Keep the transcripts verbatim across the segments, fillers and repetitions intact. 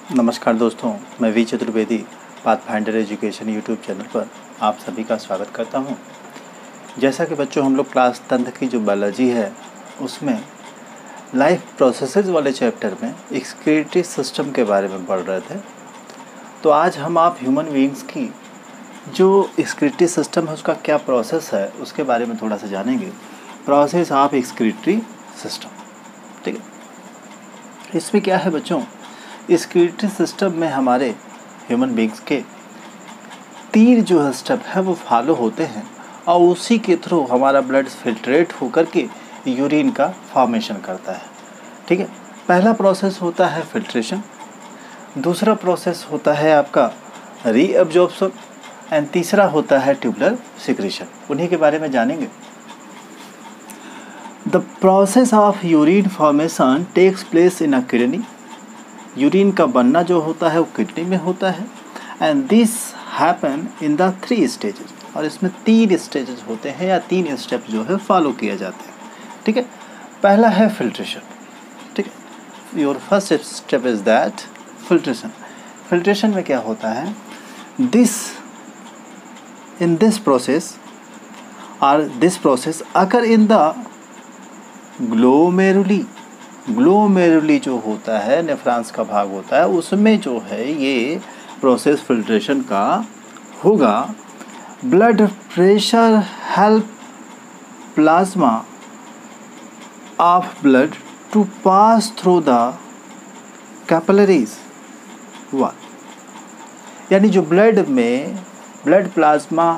नमस्कार दोस्तों, मैं V Chaturvedi pathfinder education YouTube channel पर आप सभी का स्वागत करता हूं। जैसा कि बच्चों हम लोग क्लास टेंथ की जो बायोलॉजी है उसमें लाइफ प्रोसेसेस वाले चैप्टर में एक्सक्रीटरी सिस्टम के बारे में पढ़ रहे थे, तो आज हम आप ह्यूमन बीइंग्स की जो एक्सक्रीटरी सिस्टम है उसका क्या प्रोसेस है उसके बारे में थोड़ा सा जानेंगे। प्रोसेस ऑफ एक्सक्रीटरी सिस्टम, ठीक है। इसमें क्या है बच्चों, एक्सक्रीटरी सिस्टम में हमारे ह्यूमन बीइंग्स के तीन जो स्टेप है वो फॉलो होते हैं और उसी के थ्रू हमारा ब्लड फिल्ट्रेट होकर के यूरिन का फॉर्मेशन करता है, ठीक है। पहला प्रोसेस होता है फिल्ट्रेशन, दूसरा प्रोसेस होता है आपका रीअब्जॉर्प्शन एंड तीसरा होता है ट्यूबुलर सिक्रीशन। उन्हीं के बारे में जानेंगे। The process of urine formation takes place in a kidney. Urine का बनना जो होता है वो किडनी में होता है and this happen in the three stages. और इसमें तीन स्टेजेस होते हैं या तीन स्टेप जो है फॉलो किए जाते हैं, ठीक है। पहला है फिल्ट्रेशन, ठीक है। Your first step is that filtration. Filtration में क्या होता है, दिस इन दिस प्रोसेस और this process occur in the glomeruli. Glomeruli जो होता है नेफ्रॉन्स का भाग होता है, उसमें जो है ये प्रोसेस फिल्ट्रेशन का होगा। Blood pressure help plasma of blood to pass through the capillaries. वा यानी जो ब्लड में ब्लड प्लाज्मा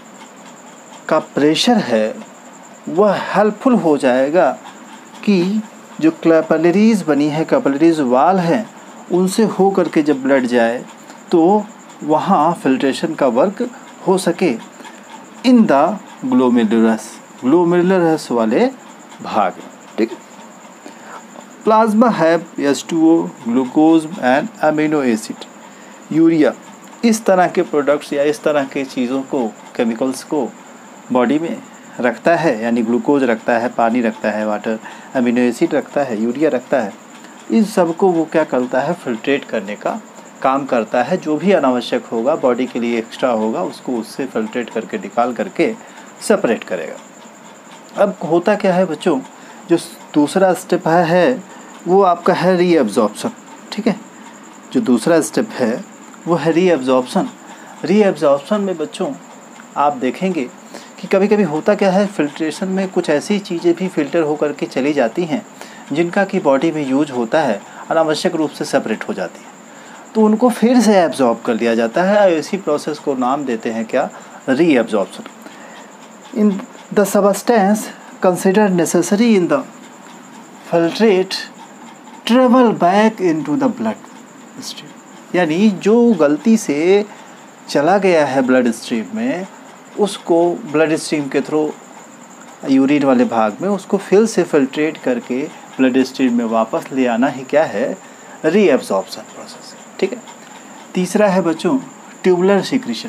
का प्रेशर है वह हेल्पफुल हो जाएगा कि जो कैपिलरीज बनी है, कैपिलरीज वाल हैं, उनसे हो करके जब ब्लड जाए तो वहाँ फिल्ट्रेशन का वर्क हो सके इन द ग्लोमेरुलस, ग्लोमेरुलस वाले भाग, ठीक है। प्लाज्मा है H two O, glucose and amino acid, urea, इस तरह के प्रोडक्ट्स या इस तरह के चीज़ों को, केमिकल्स को बॉडी में रखता है। यानी ग्लूकोज रखता है, पानी रखता है, वाटर, अमीनो एसिड रखता है, यूरिया रखता है। इन सब को वो क्या करता है, फिल्ट्रेट करने का काम करता है। जो भी अनावश्यक होगा बॉडी के लिए एक्स्ट्रा होगा उसको उससे फिल्ट्रेट करके निकाल करके सेपरेट करेगा। अब होता क्या है बच्चों, जो दूसरा स्टेप है, है वो आपका है रीअब्जॉर्प्शन, ठीक है। जो दूसरा स्टेप है वो है रीअब्जॉर्प्शन। रीअब्जॉर्प्शन में बच्चों आप देखेंगे कि कभी कभी होता क्या है, फिल्ट्रेशन में कुछ ऐसी चीज़ें भी फिल्टर होकर के चली जाती हैं जिनका कि बॉडी में यूज होता है और आवश्यक रूप से सेपरेट हो जाती है, तो उनको फिर से एब्जॉर्ब कर लिया जाता है। इसी प्रोसेस को नाम देते हैं क्या, reabsorption. In the substance consider necessary in the filtrate travel back into the blood stream. यानी जो गलती से चला गया है ब्लड स्ट्रीम में, उसको ब्लड स्ट्रीम के थ्रू यूरिन वाले भाग में उसको फिर से फिल्ट्रेट करके ब्लड स्ट्रीम में वापस ले आना ही क्या है, रीअब्जॉर्प्शन प्रोसेस, ठीक है। तीसरा है बच्चों ट्यूबुलर सिक्रीशन।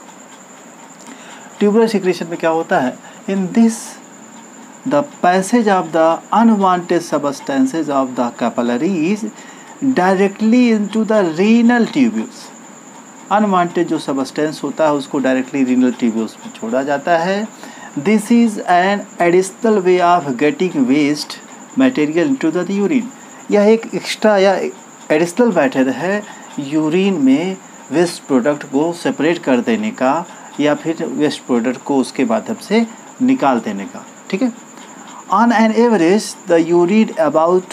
ट्यूबुलर सिक्रीशन में क्या होता है, in this the passage of the unwanted substances of the capillaries directly into the renal tubules. Unwanted जो सबस्टेंस होता है उसको डायरेक्टली रीनल ट्यूब्यूल्स में छोड़ा जाता है। This is an additional way of getting waste material into the urine. यह एक एक्स्ट्रा या एडिशनल मेथड है यूरिन में वेस्ट प्रोडक्ट को सेपरेट कर देने का या फिर वेस्ट प्रोडक्ट को उसके माध्यम से निकाल देने का, ठीक है। On an average the urine about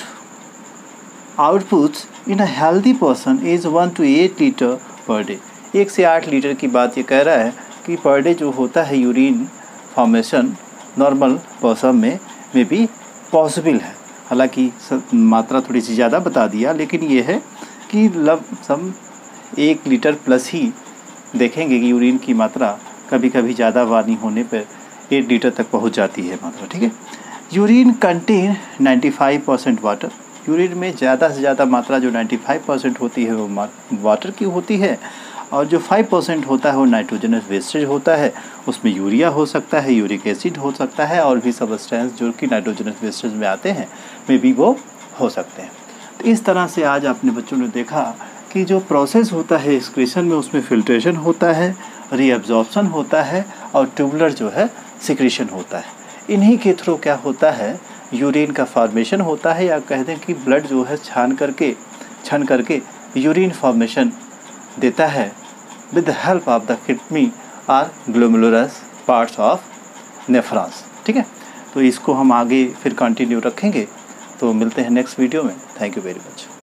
outputs in a healthy person is one to eight litre per day. एक से आठ लीटर की बात ये कह रहा है कि पर डे जो होता है यूरिन फॉर्मेशन नॉर्मल पर्सन में में भी पॉसिबल है। हालांकि मात्रा थोड़ी सी ज़्यादा बता दिया, लेकिन ये है कि लमसम एक लीटर प्लस ही देखेंगे कि यूरिन की मात्रा कभी कभी ज़्यादा वानी होने पर एट लीटर तक पहुंच जाती है मात्रा, ठीक है। Urine contain ninety five percent water. Urine में ज़्यादा से ज़्यादा मात्रा जो पचानवे परसेंट होती है वो वाटर की होती है और जो पाँच परसेंट होता है वो नाइट्रोजनस वेस्टेज होता है। उसमें यूरिया हो सकता है, यूरिक एसिड हो सकता है और भी सबस्टेंस जो कि नाइट्रोजनस वेस्टेज में आते हैं में भी वो हो सकते हैं। तो इस तरह से आज आपने बच्चों ने देखा कि जो प्रोसेस होता है एक्सक्रीशन में, उसमें फिल्ट्रेशन होता है, रीअब्जॉर्प्शन होता है और ट्यूबुलर जो है सिक्रीशन होता है। इन्हीं के थ्रू क्या होता है, यूरिन का फॉर्मेशन होता है, या कह दें कि ब्लड जो है छान करके छन करके यूरिन फॉर्मेशन देता है with the help of the kidney और ग्लोमेरुलस पार्ट्स ऑफ नेफ्रॉन्स। ठीक है, तो इसको हम आगे फिर कंटिन्यू रखेंगे। तो मिलते हैं नेक्स्ट वीडियो में। Thank you very much.